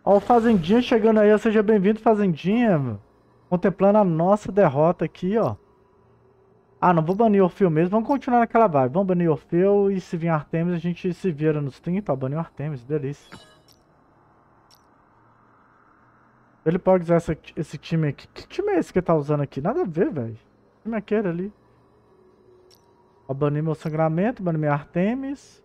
Ó, o Fazendinha chegando aí, seja bem-vindo, Fazendinha, meu. Contemplando a nossa derrota aqui, ó. Ah, não vou banir Orfeu mesmo, vamos continuar naquela vibe. Vamos banir Orfeu e se vir Artemis a gente se vira nos 30, ó, banir Artemis, delícia. Ele pode usar esse time aqui. Que time é esse que ele tá usando aqui? Nada a ver, velho. Que time é aquele ali? Ó, banir meu sangramento, banir minha Artemis.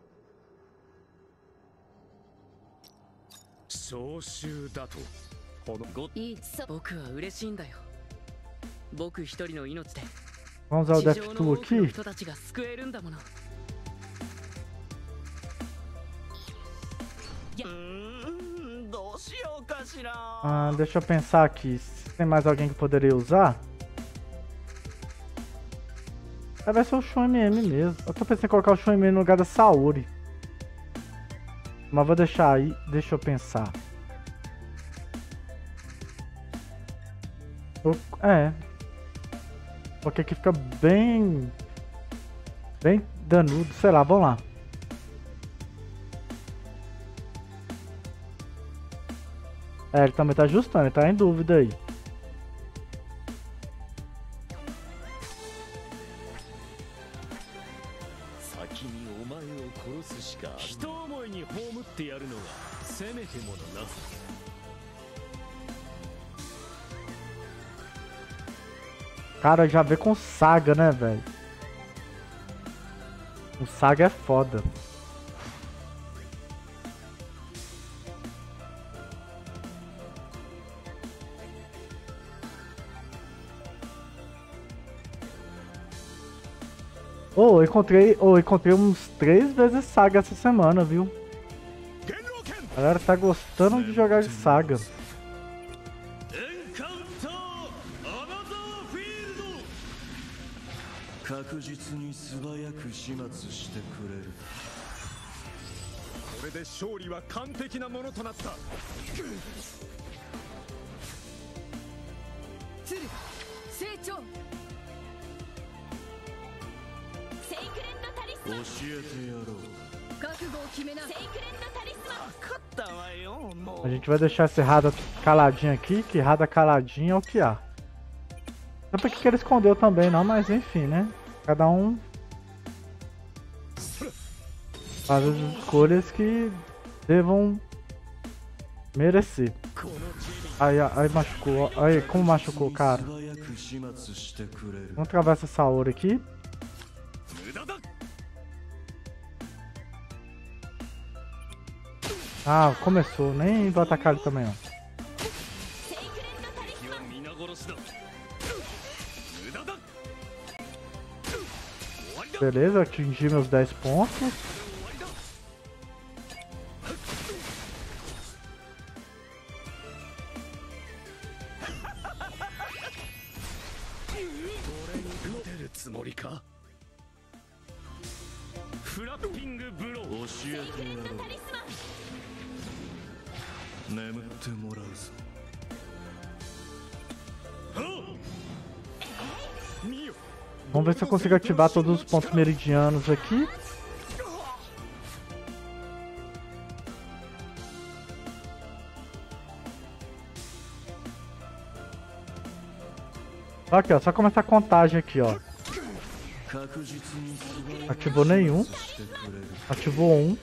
Vamos usar o Death Tool aqui. Ah, deixa eu pensar aqui. Se tem mais alguém que poderia usar. Vai ser o Shun MM mesmo. Eu tô pensando em colocar o Shun MM no lugar da Saori. Mas vou deixar aí. Deixa eu pensar. Porque aqui fica bem danudo. Sei lá, vamos lá. Ele também tá ajustando, ele tá em dúvida aí. Cara, já vê com Saga, né, velho? O Saga é foda. Eu encontrei uns 3 vezes Saga essa semana, viu? A galera tá gostando de jogar de Saga. A gente vai deixar esse Rada caladinho aqui, que Rada caladinho é o que há. Não sei porque ele escondeu também não, mas enfim, né? Cada um faz as escolhas que devam merecer. Aí machucou, aí como machucou, cara. Vamos travar essa Saori aqui. Ah, começou, nem vou atacar ele também não. Beleza, atingi meus 10 pontos. Vamos ver se eu consigo ativar todos os pontos meridianos aqui. Aqui, ó, só começar a contagem aqui, ó. Ativou nenhum. Ativou um.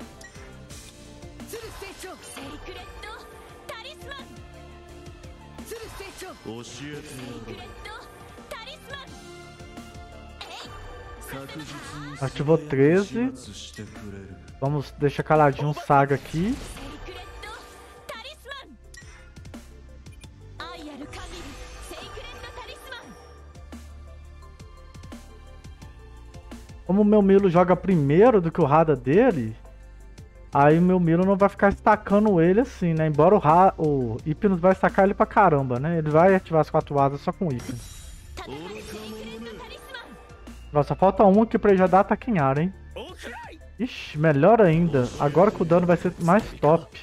Ativou 13. Vamos deixar caladinho um Saga aqui. Como o meu Milo joga primeiro do que o Rada dele, aí o meu Milo não vai ficar estacando ele assim, né? Embora o Hypnos vai estacar ele pra caramba, né? Ele vai ativar as 4 asas só com o Hypnos. Nossa, falta um aqui pra ele já dar ataque em área, hein? Ixi, melhor ainda. Agora que o dano vai ser mais top.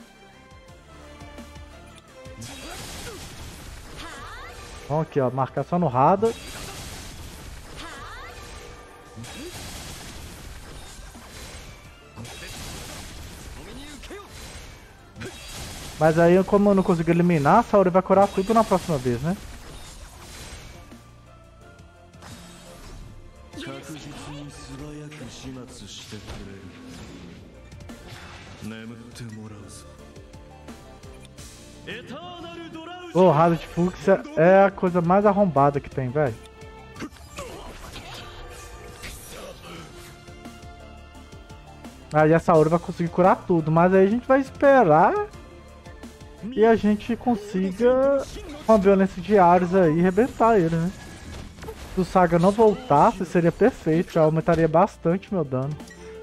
Vamos aqui, ó. Marcar só no Rada. Mas aí, como eu não consigo eliminar, a Saori vai curar tudo na próxima vez, né? O Rado de Fúcsia é a coisa mais arrombada que tem, velho. Aí a Saori vai conseguir curar tudo, mas aí a gente vai esperar e a gente consiga, com a violência de Ares aí, arrebentar ele, né? Se o Saga não voltasse, seria perfeito, já aumentaria bastante meu dano.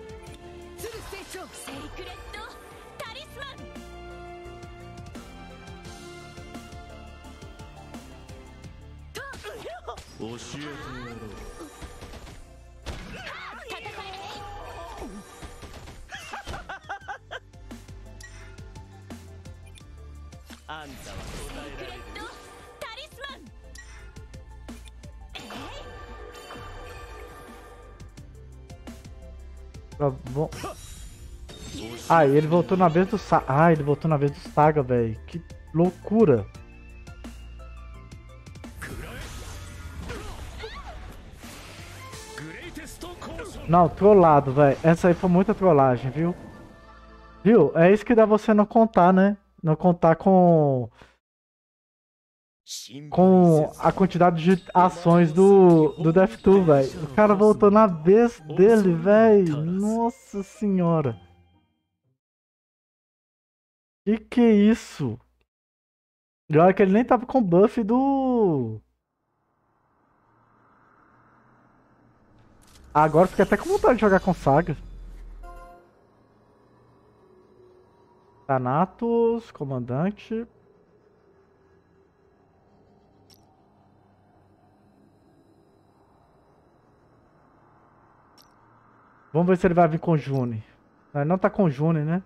Bom. Ah, ele voltou na vez do Saga. Ah, ele voltou na vez do Saga, velho. Que loucura. Não, trollado, velho. Essa aí foi muita trollagem, viu? Viu? É isso que dá você não contar, né? Não contar com a quantidade de ações do Death2, velho. O cara voltou na vez dele, velho. Nossa senhora. Que é isso? E olha que ele nem tava com buff do... Agora fiquei até com vontade de jogar com Saga. Thanatos, comandante. Vamos ver se ele vai vir com June. Ele não tá com June, né?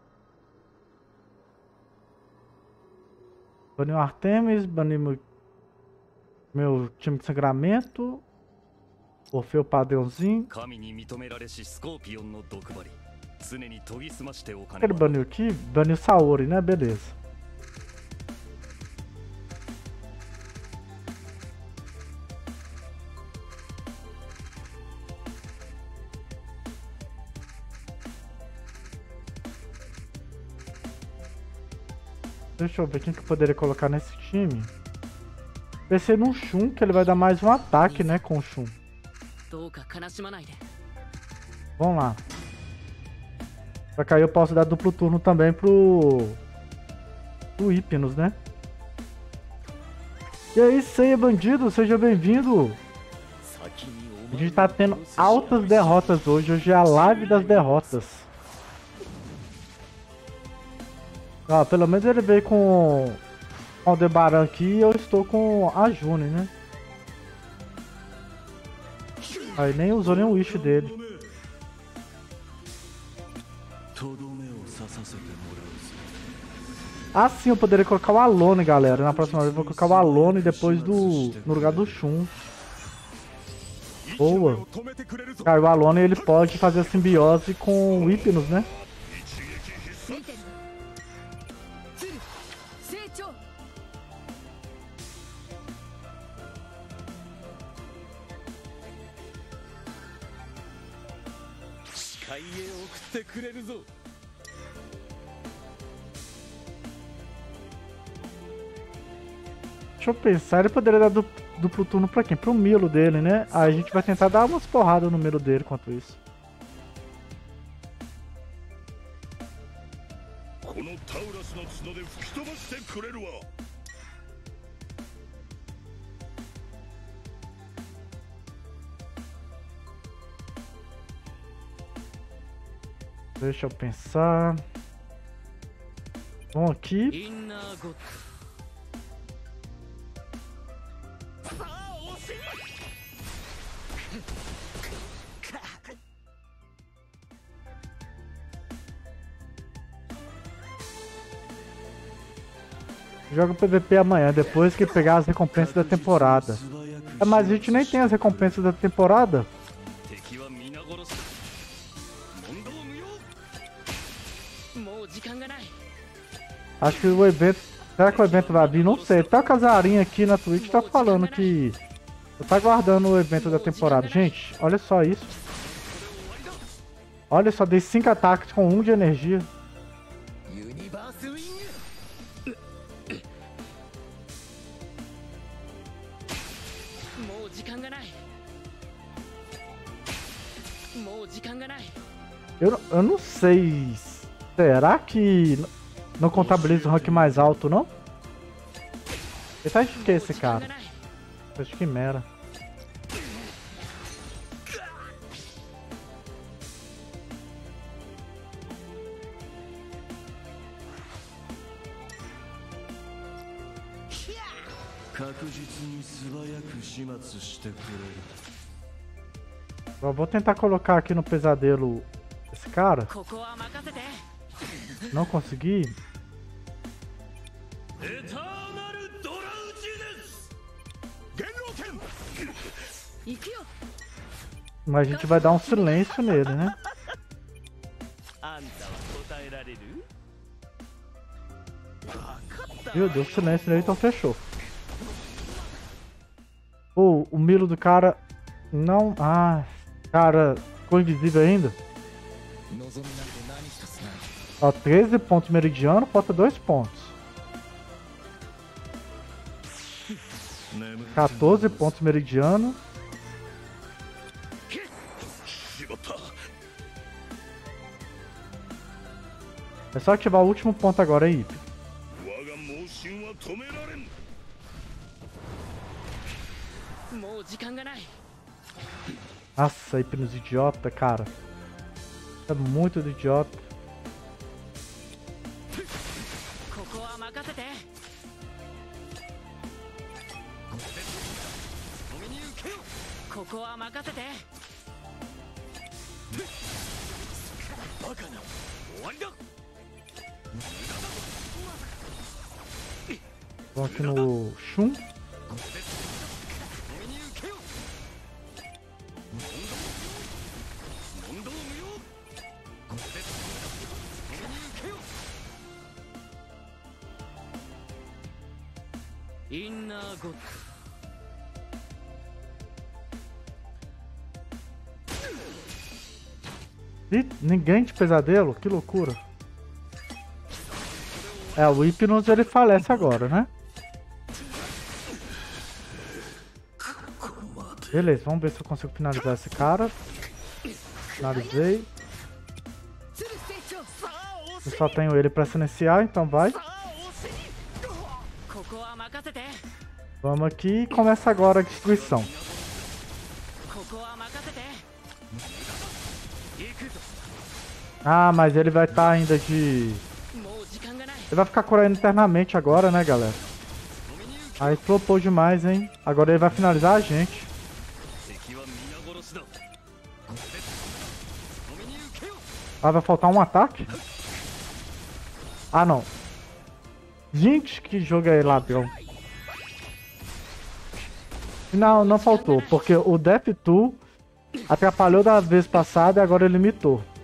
Baniu Artemis, baniu meu time de sangramento. Orfeu padrãozinho. Ele baniu aqui? Baniu Saori, né? Beleza. Deixa eu ver quem que eu poderia colocar nesse time. Pensei num Shun, que ele vai dar mais um ataque, né, com o Shun. Vamos lá. Só que aí eu posso dar duplo turno também pro Hypnos, né? E aí, Seiya Bandido, seja bem-vindo. A gente tá tendo altas derrotas hoje. Hoje é a live das derrotas. Ah, pelo menos ele veio com o Aldebaran aqui e eu estou com a June, né? Aí nem usou nem o wish dele. Ah, sim, eu poderia colocar o Alone, galera. Na próxima vez eu vou colocar o Alone depois no lugar do Shun. Boa. Cara, o Alone ele pode fazer a simbiose com o Hypnos, né? Deixa eu pensar, ele poderia dar duplo turno pra quem? Pro Milo dele, né? Aí a gente vai tentar dar umas porradas no Milo dele enquanto isso. Deixa eu pensar. Vamos aqui. Joga PVP amanhã, depois que pegar as recompensas da temporada. É, mas a gente nem tem as recompensas da temporada. Acho que o evento... Será que o evento vai vir? Não sei. Até o Casarinho aqui na Twitch tá falando que... Tá aguardando o evento da temporada. Gente, olha só isso. Olha só, dei 5 ataques com 1 de energia. Eu não sei. Será que não contabiliza o rank mais alto, não? Ele tá de que esse cara? Acho que mera. Eu vou tentar colocar aqui no pesadelo esse cara. Não consegui. Mas a gente vai dar um silêncio nele, né? Meu Deus, silêncio nele, então fechou. Pô, o Milo do cara não... Ah, cara, ficou invisível ainda. Ó, 13 pontos meridiano, falta 2 pontos. 14 pontos meridiano. É só ativar o último ponto agora aí. Nossa, hipnos idiota, cara. É muito do idiota. Vamos aqui no Shun. E ninguém de pesadelo? Que loucura. É, o Hypnos ele falece agora, né? Beleza, vamos ver se eu consigo finalizar esse cara. Finalizei. Eu só tenho ele pra silenciar, então vai. Vamos aqui e começa agora a destruição. Ah, mas ele vai estar ainda de... Ele vai ficar curando eternamente agora, né, galera? Aí flopou demais, hein? Agora ele vai finalizar a gente. Ah, vai faltar um ataque? Ah, não. Gente, que jogo é ladrão. Não, não faltou, porque o Death Tool atrapalhou da vez passada e agora ele limitou.